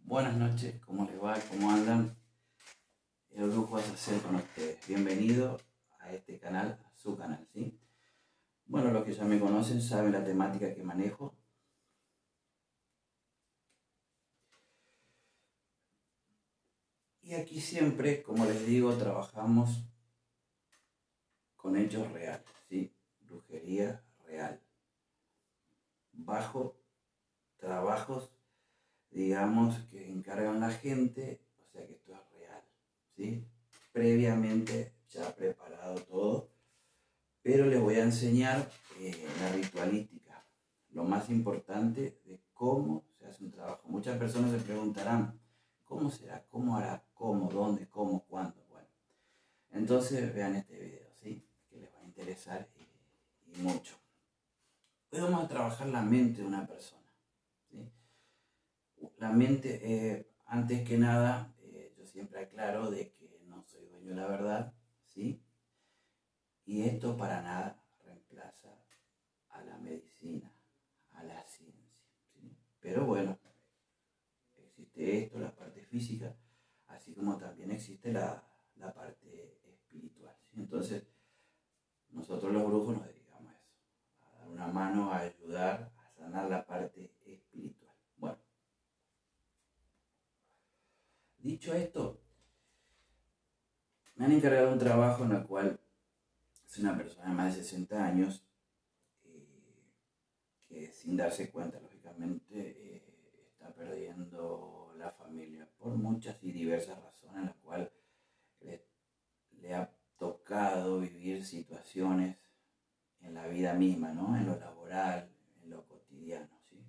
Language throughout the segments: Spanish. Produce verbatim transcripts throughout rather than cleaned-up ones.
Buenas noches, ¿cómo les va? ¿Cómo andan? El brujo es hacer con ustedes. Bienvenido a este canal, a su canal, ¿sí? Bueno, los que ya me conocen saben la temática que manejo. Y aquí siempre, como les digo, trabajamos con hechos reales, ¿sí? Brujería real. Bajo trabajos, digamos, que encargan la gente, o sea que esto es real, ¿sí? Previamente ya preparado todo, pero les voy a enseñar eh, la ritualística, lo más importante de cómo se hace un trabajo. Muchas personas se preguntarán, ¿cómo será? ¿Cómo hará? ¿Cómo? ¿Dónde? ¿Cómo? ¿Cuándo? Bueno, entonces vean este video, ¿sí? Que les va a interesar y, y mucho. Hoy vamos a trabajar la mente de una persona, ¿sí? La mente, eh, antes que nada, eh, yo siempre aclaro de que no soy dueño de la verdad, ¿sí? Y esto para nada reemplaza a la medicina, a la ciencia, ¿sí? Pero bueno, existe esto, la parte física, así como también existe la, la parte espiritual, ¿sí? Entonces, nosotros los brujos nos dedicamos a eso, a dar una mano, a ayudar, a sanar la parte espiritual. Bueno, dicho esto, me han encargado un trabajo en el cual es una persona de más de sesenta años eh, que sin darse cuenta, lógicamente, eh, está perdiendo la familia por muchas y diversas razones, en las cuales le, le ha tocado vivir situaciones en la vida misma, ¿no? En lo laboral, en lo cotidiano, ¿sí?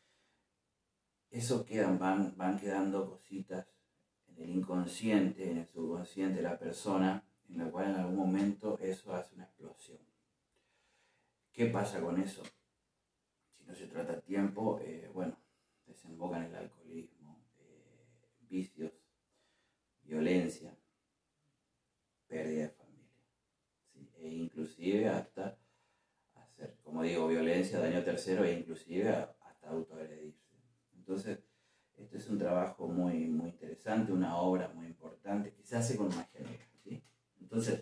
Eso quedan, van, van quedando cositas en el inconsciente, en el subconsciente de la persona, en la cual en algún momento eso hace una explosión. ¿Qué pasa con eso? Si no se trata a tiempo, eh, bueno, desemboca en el alcoholismo, eh, vicios, violencia, pérdida de familia, ¿sí? E inclusive hasta hacer, como digo, violencia, daño tercero e inclusive hasta autoagredirse. Entonces, este es un trabajo muy, muy interesante, una obra muy importante que se hace con magia negra, ¿sí? Entonces,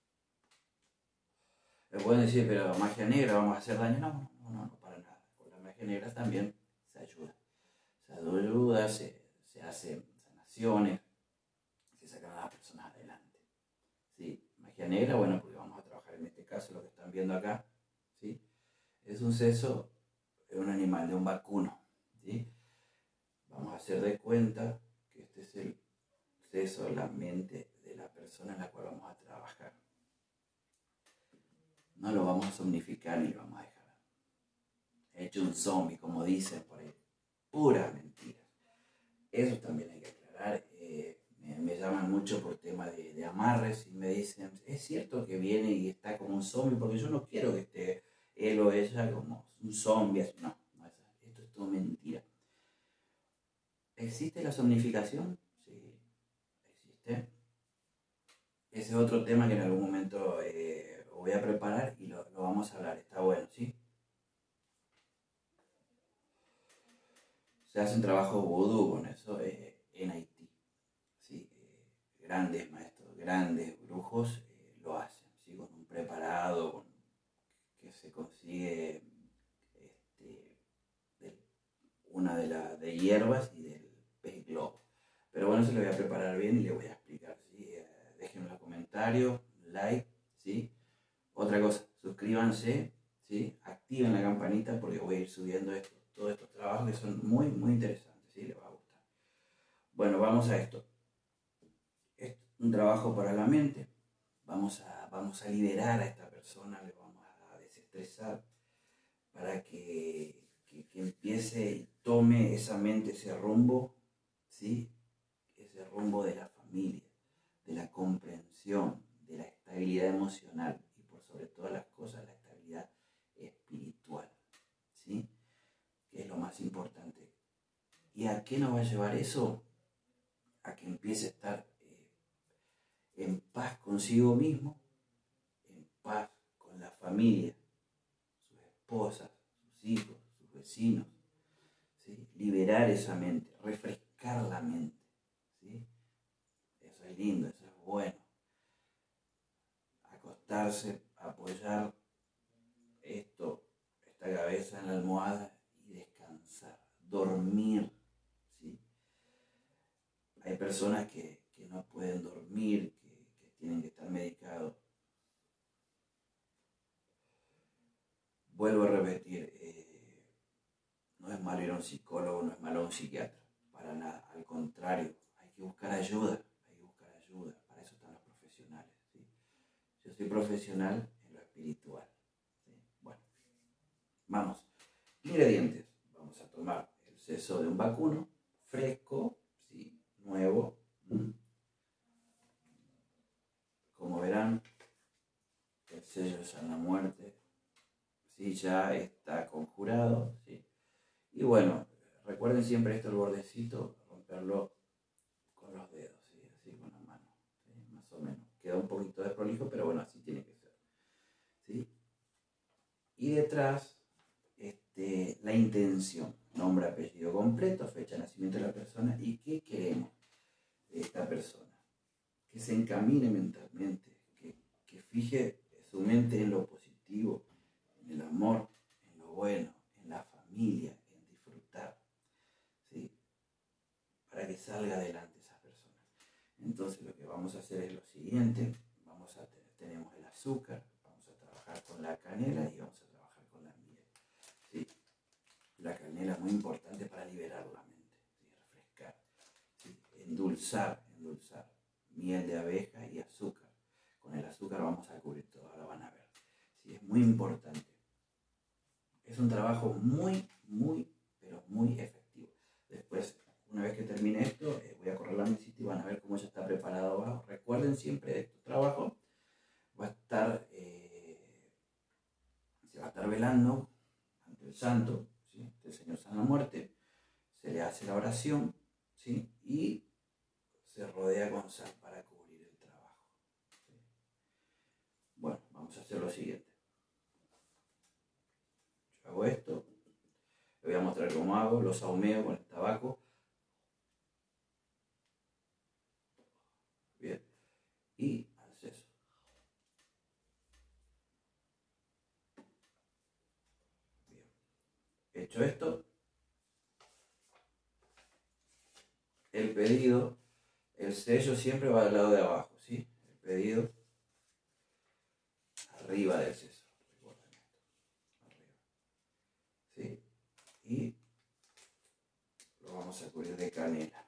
me pueden decir, pero magia negra, ¿vamos a hacer daño? No, no, no, no, para nada. Con la magia negra también se ayuda. Se ayuda, se, se hacen sanaciones, se sacan a las personas adelante, ¿sí? Magia negra, bueno, porque vamos a trabajar en este caso, lo que están viendo acá, ¿sí? Es un seso de un animal, de un vacuno, ¿sí? Vamos a hacer de cuenta que este es el seso de la mente de la persona en la cual vamos a trabajar. No lo vamos a somnificar ni lo vamos a dejar hecho un zombie, como dicen por ahí. Puras mentiras. Eso también hay que aclarar. Eh, me, me llaman mucho por tema de, de amarres y me dicen, es cierto que viene y está como un zombie, porque yo no quiero que esté él o ella como un zombie. No, no es, esto es todo mentira. ¿Existe la somnificación? Sí, existe. Ese es otro tema que en algún momento eh, voy a preparar y lo, lo vamos a hablar. Está bueno, ¿sí? Se hace un trabajo vudú con eso eh, en Haití, ¿sí? Eh, grandes maestros, grandes brujos eh, lo hacen, ¿sí? Con un preparado con, que se consigue este, de una de las de hierbas y del pez globo. Pero bueno, se lo voy a preparar bien y le voy a explicar, ¿sí? Eh, déjenme en los comentarios, like, ¿sí? Otra cosa, suscríbanse, ¿sí? Activen la campanita porque voy a ir subiendo esto, todos estos trabajos que son muy, muy interesantes, ¿sí? Les va a gustar. Bueno, vamos a esto. Es un trabajo para la mente. Vamos a, vamos a liberar a esta persona, le vamos a desestresar para que, que, que empiece y tome esa mente, ese rumbo, ¿sí? Ese rumbo de la familia, de la comprensión, de la estabilidad emocional y por sobre todas las cosas la estabilidad espiritual, ¿sí? Que es lo más importante. ¿Y a qué nos va a llevar eso? A que empiece a estar eh, en paz consigo mismo, en paz con la familia, sus esposas, sus hijos, sus vecinos, ¿sí? Liberar esa mente, refrescar refrescar la mente, ¿sí? Eso es lindo, eso es bueno. Acostarse, apoyar esto, esta cabeza en la almohada y descansar, dormir, ¿sí? Hay personas que, que no pueden dormir, que, que tienen que estar medicados. Vuelvo a repetir, eh, no es malo ir a un psicólogo, no es malo un psiquiatra, para nada, al contrario, hay que buscar ayuda, hay que buscar ayuda, para eso están los profesionales, ¿sí? Yo soy profesional en lo espiritual, ¿sí? Bueno, vamos, ingredientes, vamos a tomar el seso de un vacuno, fresco, ¿sí? Nuevo, ¿Mm? Como verán, el sello de San la Muerte, ¿sí? Ya está conjurado, ¿sí? Y bueno, recuerden siempre esto, el bordecito, romperlo con los dedos, ¿sí? Así con la mano, ¿sí? Más o menos. Queda un poquito de prolijo, pero bueno, así tiene que ser, ¿sí? Y detrás, este, la intención, nombre, apellido completo, fecha de nacimiento de la persona y qué queremos de esta persona. Que se encamine mentalmente, que, que fije su mente en lo positivo, en el amor, en lo bueno, en la familia, en disfrutar, ¿sí? Para que salga adelante esa persona. Entonces lo que vamos a hacer es lo siguiente, vamos a tener, tenemos el azúcar, vamos a trabajar con la canela y vamos a trabajar con la miel, ¿sí? La canela es muy importante para liberar la mente, ¿sí? Refrescar, ¿sí? Endulzar, endulzar, miel de abeja y azúcar. Con el azúcar vamos a cubrir todo, ahora van a ver, ¿sí? Es muy importante. Es un trabajo muy, muy, pero muy efectivo. Después, una vez que termine esto, eh, voy a correr la mesita y van a ver cómo ya está preparado abajo. Recuerden siempre de este trabajo, va a estar, eh, se va a estar velando ante el santo, ¿sí? El Señor San la Muerte, se le hace la oración, ¿sí? Y se rodea con sal para cubrir el trabajo, ¿sí? Bueno, vamos a hacer lo siguiente. Yo hago esto, le voy a mostrar cómo hago, los ahumeo con el tabaco. Bien, y al seso. Bien, hecho esto, el pedido, el sello siempre va al lado de abajo, ¿sí? El pedido arriba del seso, recuerden esto, arriba, ¿sí? Y lo vamos a cubrir de canela.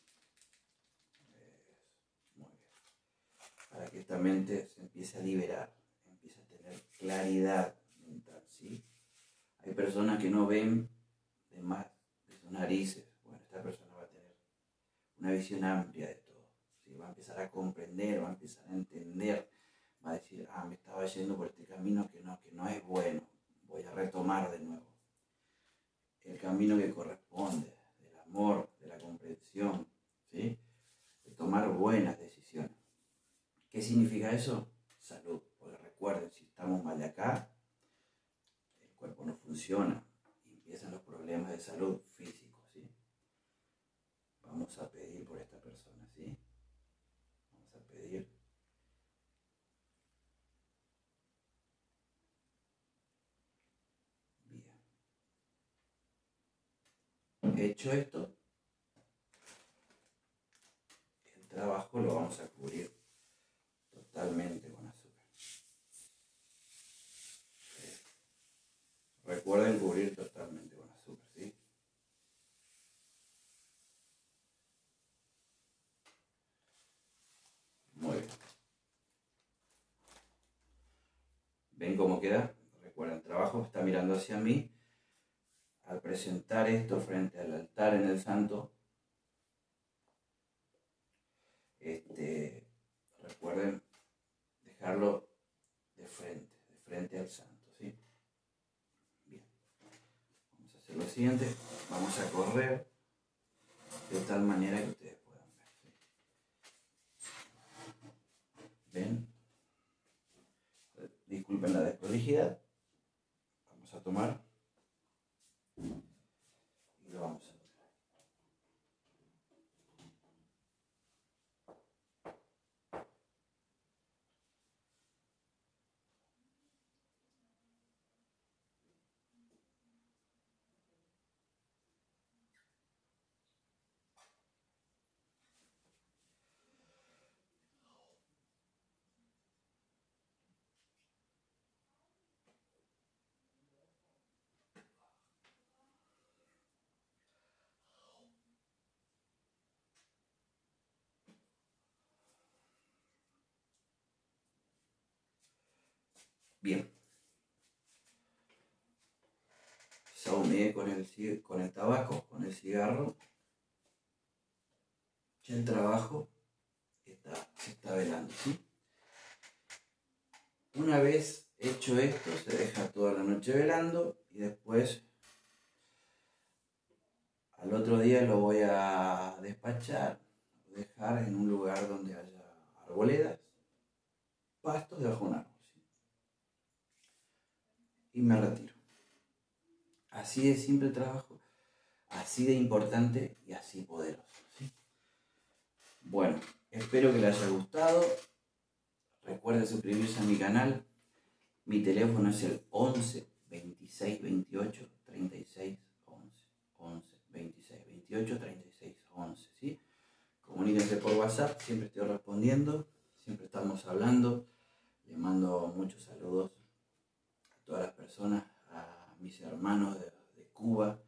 Muy bien. Para que esta mente se empiece a liberar, empiece a tener claridad mental, ¿sí? Hay personas que no ven de más de sus narices. Bueno, esta persona va a tener una visión amplia de todo, ¿sí? Va a empezar a comprender, va a empezar a entender, va a decir, ah, me estaba yendo por este camino que no, que no es bueno, voy a retomar de nuevo el camino que corresponde, del amor, de la comprensión, ¿sí? De tomar buenas decisiones. ¿Qué significa eso? Salud, porque recuerden, si estamos mal de acá, el cuerpo no funciona y empiezan los problemas de salud físicos, ¿sí? Vamos a pedir por esta persona, ¿sí? Vamos a pedir. Bien. Hecho esto, el trabajo lo vamos a cubrir totalmente con azúcar. Recuerden cubrir totalmente con azúcar, ¿sí? Muy bien. ¿Ven cómo queda? Recuerden, el trabajo está mirando hacia mí. Al presentar esto frente al altar en el santo, este, recuerden dejarlo de frente, de frente al santo, ¿sí? Bien. Vamos a hacer lo siguiente. Vamos a correr de tal manera que ustedes puedan ver, ¿sí? ¿Ven? Disculpen la desprolijidad. Vamos a tomar y lo vamos a Bien. Saumé con el, con el tabaco, con el cigarro. Ya el trabajo está, se está velando, ¿sí? Una vez hecho esto, se deja toda la noche velando y después al otro día lo voy a despachar, dejar en un lugar donde haya arboledas, pastos debajo de un árbol, ¿sí? Y me retiro. Así de simple trabajo, así de importante y así poderoso, ¿sí? Bueno, espero que les haya gustado. Recuerden suscribirse a mi canal. Mi teléfono es el once, veintiséis, veintiocho, treinta y seis, once. once, veintiséis, veintiocho, treinta y seis, once, ¿sí? Comuníquense por WhatsApp, siempre estoy respondiendo, siempre estamos hablando. Les mando muchos saludos a todas las personas, a mis hermanos de, de Cuba.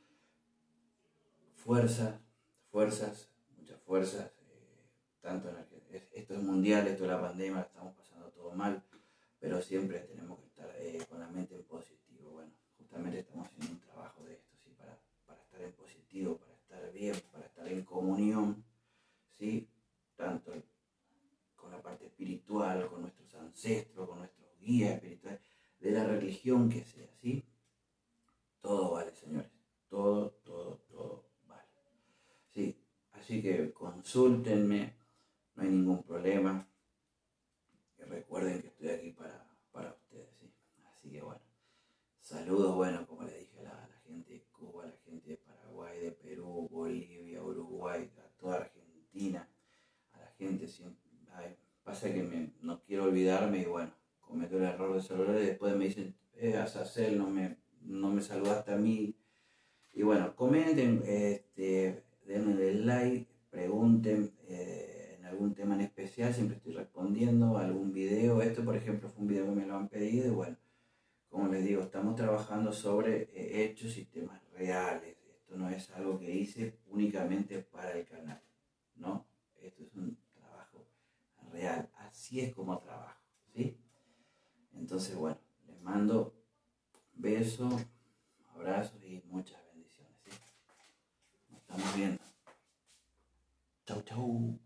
Fuerzas, fuerzas, muchas fuerzas. Eh, tanto en Argentina, esto es mundial, esto es la pandemia, estamos pasando todo mal, pero siempre tenemos que estar eh, con la mente en positivo. Bueno, justamente estamos haciendo un trabajo de esto, ¿sí? para, para estar en positivo, para estar bien, para estar en comunión, ¿sí? Tanto con la parte espiritual, con nuestros ancestros, con nuestros guías espirituales, de la religión que sea, ¿sí? Todo vale, señores, todo, todo, todo vale. Sí, así que consúltenme, no hay ningún problema. Y recuerden que estoy aquí para, para ustedes, ¿sí? Así que bueno, saludos, bueno, como les dije a la, a la gente de Cuba, a la gente de Paraguay, de Perú, Bolivia, Uruguay, a toda Argentina, a la gente siempre. Ay, pasa que me, no quiero olvidarme y bueno, cometo el error de saludar y después me dicen, eh, Azazel, no me, no me saludaste a mí. Y bueno, comenten, este, denle el like, pregunten eh, en algún tema en especial, siempre estoy respondiendo, algún video. Esto, por ejemplo, fue un video que me lo han pedido y bueno, como les digo, estamos trabajando sobre eh, hechos y temas reales. Esto no es algo que hice únicamente para el canal, ¿no? Esto es un trabajo real, así es como trabajo, ¿sí? Entonces, bueno, les mando besos, abrazos y muchas bendiciones, ¿sí? Nos estamos viendo. Chau, chau.